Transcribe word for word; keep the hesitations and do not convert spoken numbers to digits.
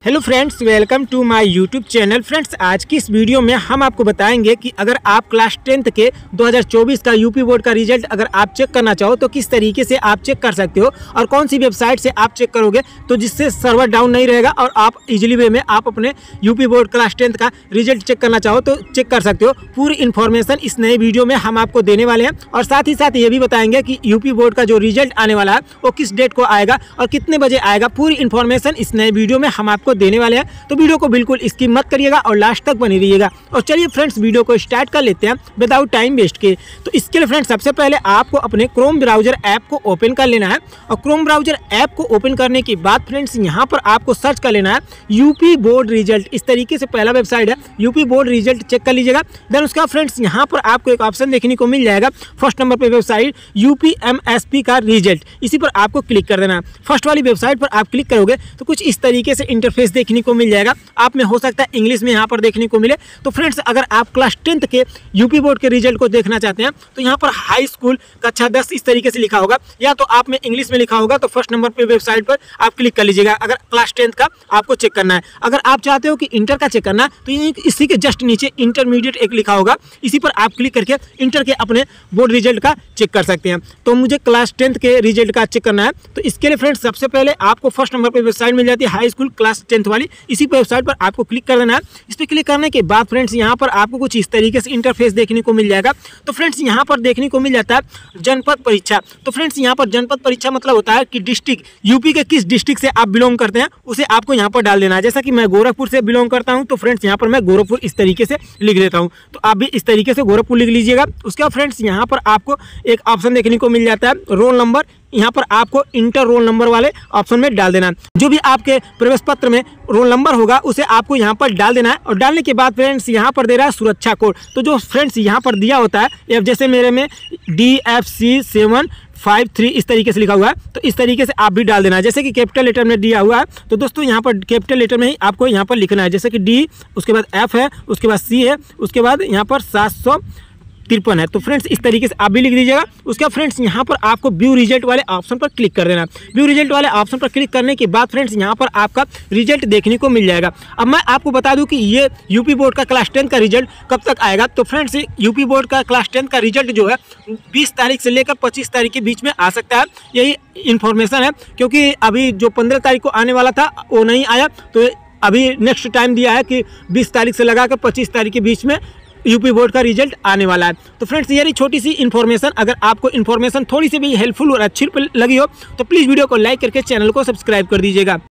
Hello friends, welcome to my YouTube channel. Friends, आज की इस वीडियो में हम आपको बताएंगे कि अगर आप क्लास टेंथ के दो हज़ार चौबीस का यूपी बोर्ड का रिजल्ट अगर आप चेक करना चाहो तो किस तरीके से आप चेक कर सकते हो और कौन सी वेबसाइट से आप चेक करोगे तो जिससे सर्वर डाउन नहीं रहेगा और आप इजीली वे में आप अपने यूपी बोर्ड क्लास टेंथ का रिजल्ट चेक करना चाहो तो चेक कर सकते हो। पूरी इन्फॉर्मेशन इस नए वीडियो में हम आपको देने वाले हैं और साथ ही साथ ये भी बताएंगे कि यूपी बोर्ड का जो रिजल्ट आने वाला है वो किस डेट को आएगा और कितने बजे आएगा। पूरी इन्फॉर्मेशन इस नए वीडियो में हम आपको देने वाले हैं, तो वीडियो को बिल्कुल स्किप मत करिएगा और लास्ट तक बनी रहिएगा। और चलिए फ्रेंड्स, वीडियो को स्टार्ट कर लेते हैं विदाउट टाइम वेस्ट के। तो इसके लिए फ्रेंड्स सबसे पहले आपको अपने क्रोम ब्राउजर ऐप को ओपन कर लेना है और क्रोम ब्राउजर ऐप को ओपन करने के बाद फ्रेंड्स यहाँ पर आपको सर्च कर लेना है यूपी बोर्ड रिजल्ट। इस तरीके से पहला वेबसाइट है, यूपी बोर्ड रिजल्ट चेक कर लीजिएगा। देन उसका फ्रेंड्स यहाँ पर आपको एक ऑप्शन देखने को मिल जाएगा फर्स्ट नंबर पर वेबसाइट यूपी एमएसपी का रिजल्ट, इसी पर आपको क्लिक कर देना है। फर्स्ट वाली वेबसाइट पर आप क्लिक करोगे तो कुछ इस तरीके से इंटरफेस देखने को मिल जाएगा। आप में हो सकता है इंग्लिश में यहाँ पर देखने को मिले। तो फ्रेंड्स, अगर आप क्लास टेंथ के यूपी बोर्ड के रिजल्ट को देखना चाहते हैं तो यहाँ पर हाई स्कूल कक्षा दस इस तरीके से लिखा होगा, या तो आप में इंग्लिश में लिखा होगा। तो फर्स्ट नंबर पे वेबसाइट पर आप क्लिक कर लीजिएगा अगर क्लास टेंथ का आपको चेक करना है। अगर आप चाहते हो कि इंटर का चेक करना है तो ये इसी के जस्ट नीचे इंटरमीडिएट एक लिखा होगा, इसी पर आप क्लिक करके इंटर के अपने बोर्ड रिजल्ट का चेक कर सकते हैं। तो मुझे क्लास टेंथ के रिजल्ट का चेक करना है तो इसके लिए फ्रेंड्स सबसे पहले आपको फर्स्ट नंबर पर वेबसाइट मिल जाती है हाई स्कूल क्लास टेंथ वाली, इसी वेबसाइट पर आपको क्लिक कर देना है। इस पर क्लिक करने के बाद फ्रेंड्स यहाँ पर आपको कुछ इस तरीके से इंटरफेस देखने को मिल जाएगा। तो फ्रेंड्स यहाँ पर देखने को मिल जाता है जनपद परीक्षा। तो फ्रेंड्स यहाँ पर जनपद परीक्षा मतलब होता है कि डिस्ट्रिक्ट, यूपी के किस डिस्ट्रिक्ट से आप बिलोंग करते हैं उसे आपको यहाँ पर डाल देना है। जैसा कि मैं गोरखपुर से बिलोंग करता हूँ तो फ्रेंड्स यहाँ पर मैं गोरखपुर इस तरीके से लिख देता हूँ। तो आप भी इस तरीके से गोरखपुर लिख लीजिएगा। उसके बाद फ्रेंड्स यहाँ पर आपको एक ऑप्शन देखने को मिल जाता है रोल नंबर, यहाँ पर आपको इंटर रोल नंबर वाले ऑप्शन में डाल देना है। जो भी आपके प्रवेश पत्र में रोल नंबर होगा उसे आपको यहाँ पर डाल देना है। और डालने के बाद फ्रेंड्स यहाँ पर दे रहा है सुरक्षा कोड। तो जो फ्रेंड्स यहाँ पर दिया होता है, जैसे मेरे में D F C seven five three इस तरीके से लिखा हुआ है, तो इस तरीके से आप भी डाल देना है। जैसे कि कैपिटल लेटर में दिया हुआ है तो दोस्तों यहाँ पर कैपिटल लेटर में ही आपको यहाँ पर लिखना है। जैसे कि डी, उसके बाद एफ है, उसके बाद सी है, उसके बाद यहाँ पर सात सौ तिरपन है। तो फ्रेंड्स इस तरीके से आप भी लिख दीजिएगा। उसके बाद फ्रेंड्स यहाँ पर आपको व्यू रिजल्ट वाले ऑप्शन पर क्लिक कर देना। व्यू रिजल्ट वाले ऑप्शन पर क्लिक करने के बाद फ्रेंड्स यहाँ पर आपका रिजल्ट देखने को मिल जाएगा। अब मैं आपको बता दूं कि ये यूपी बोर्ड का क्लास टेंथ का रिजल्ट कब तक आएगा। तो फ्रेंड्स यूपी बोर्ड का क्लास टेंथ का रिजल्ट जो है बीस तारीख से लेकर पच्चीस तारीख के बीच में आ सकता है, यही इन्फॉर्मेशन है। क्योंकि अभी जो पंद्रह तारीख को आने वाला था वो नहीं आया, तो अभी नेक्स्ट टाइम दिया है कि बीस तारीख से लगाकर पच्चीस तारीख के बीच में यूपी बोर्ड का रिजल्ट आने वाला है। तो फ्रेंड्स ये रही छोटी सी इन्फॉर्मेशन। अगर आपको इन्फॉर्मेशन थोड़ी सी भी हेल्पफुल और अच्छी लगी हो तो प्लीज़ वीडियो को लाइक करके चैनल को सब्सक्राइब कर दीजिएगा।